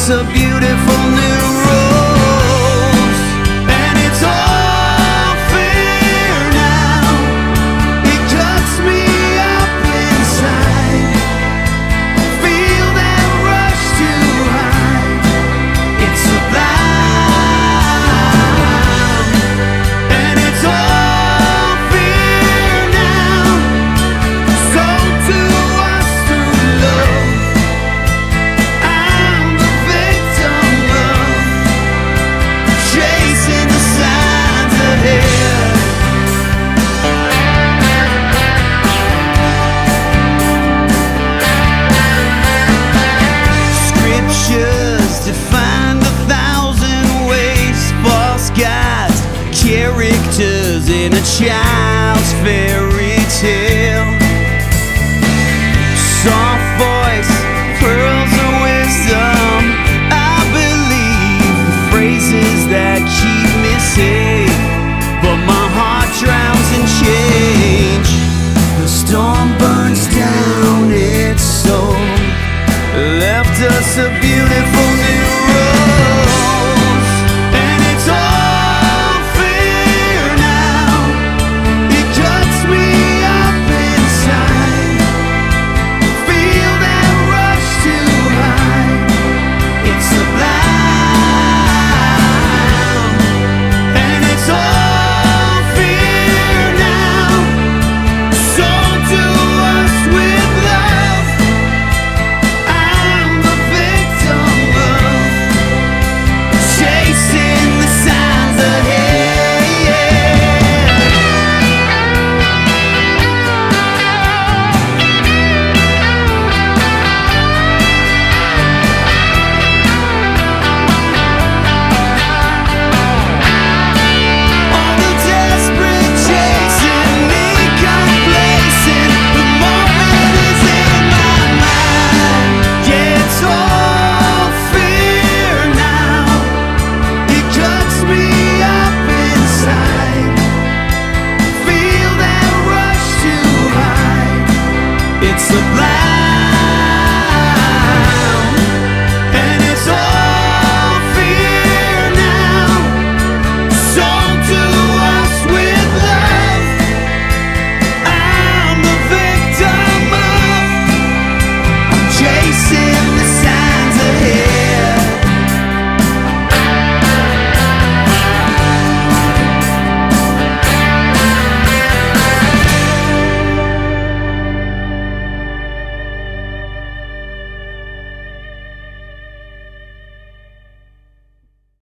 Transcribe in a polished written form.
It's a beautiful new rose, and it's all fair now. It cuts me up inside. Feel that rush to hide. It's sublime, and it's all fair now. So to us to love. Characters in a child's fairy